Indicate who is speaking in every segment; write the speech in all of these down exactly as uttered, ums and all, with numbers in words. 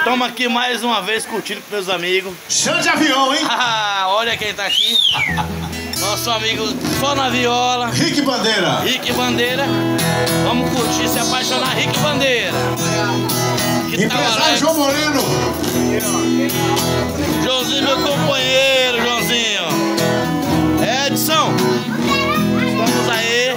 Speaker 1: Estamos aqui mais uma vez curtindo com meus amigos.
Speaker 2: Chão de avião, hein?
Speaker 1: Olha quem tá aqui. Nosso amigo só na viola.
Speaker 2: Rick Bandeira.
Speaker 1: Rick Bandeira. Vamos curtir, se apaixonar. Rick Bandeira. Que
Speaker 2: Empresário João Moreno.
Speaker 1: Joãozinho, meu companheiro, Joãozinho. Edson. Estamos aí.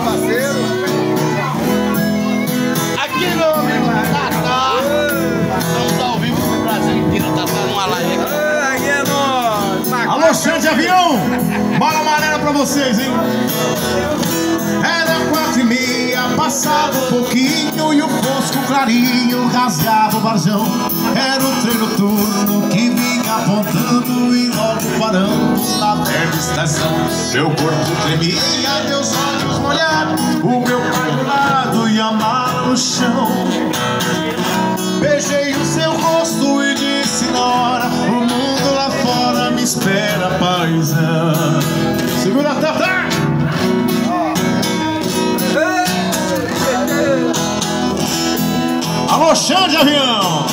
Speaker 1: Aqui meu amigo Tatá. Estamos ao vivo pro Brasil inteiro. Tatá numa live aqui.
Speaker 2: É nóis. Alô, chão de avião. Bola amarela pra vocês, hein? Era quatro e meia, passado um pouquinho, e o fosco clarinho rasgava o varjão. Era o trem noturno que vinha apontando e logo parando na velha estação. Meu corpo tremia, meus olhos molhados, o meu pai do lado e a mala no chão. Beijei o seu rosto e disse na hora: o mundo lá fora me espera, paizão. Segura a tata! Alô, chão de avião!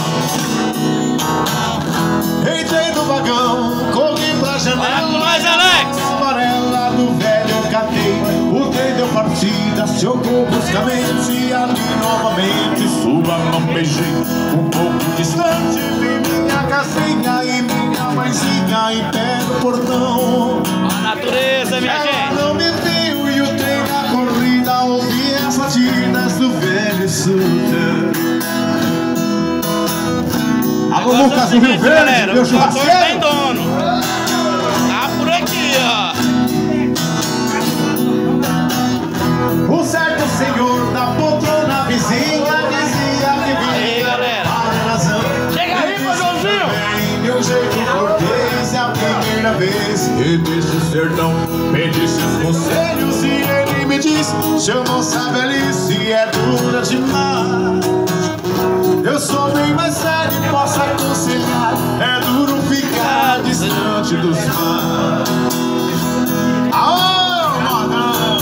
Speaker 2: Entrei no vagão, corri pra janela.
Speaker 1: Mais Alex!
Speaker 2: Amarela do velho eu catei. O trem deu partida, se jogou bruscamente. E ali novamente suba, não beijei. Um pouco distante vi minha casinha e minha mãezinha em pé no portão.
Speaker 1: A natureza, minha
Speaker 2: Ela
Speaker 1: gente!
Speaker 2: não me viu e o trem na corrida ouvi as batidas do velho sultão. Alô, Lucas do Rio Verde, meu churrasqueiro.
Speaker 1: Tem dono. Tá por aqui, ó.
Speaker 2: O certo senhor da poltrona vizinha dizia que vinha.
Speaker 1: Aí, galera.
Speaker 2: A razão.
Speaker 1: Chega aí, meu Joãozinho.
Speaker 2: Meu jeito cortês é a primeira vez que desse sertão pedi seus conselhos e ele me disse: seu moça velhice é dura demais. Eu sou bem mais sério e posso aconselhar. É duro ficar distante dos mares. Aô, modão!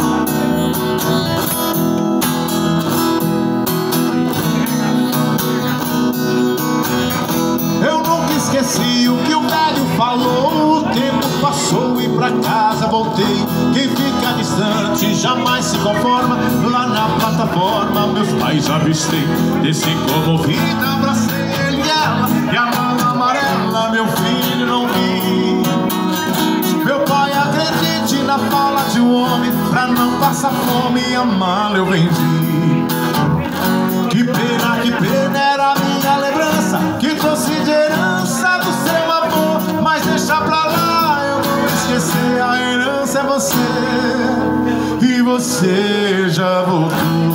Speaker 2: Eu nunca esqueci o que o velho falou. O tempo passou e pra casa voltei. Quem fica distante jamais se conforma. Lá na plataforma meus pais avistei. Desci comovida, abracei ele e ela. E a mala amarela meu filho não vi. Meu pai, acredite na fala de um homem. Pra não passar fome a mala eu vendi. Que pena, que pena era a minha lembrança que trouxe de herança do seu amor. Mas deixa pra lá, eu vou esquecer. A herança é você e você já voltou.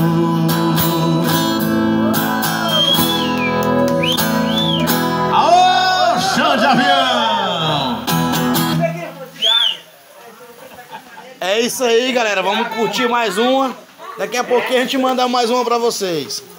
Speaker 2: Aô, chão de avião!
Speaker 1: É isso aí, galera. Vamos curtir mais uma. Daqui a pouquinho a gente manda mais uma pra vocês.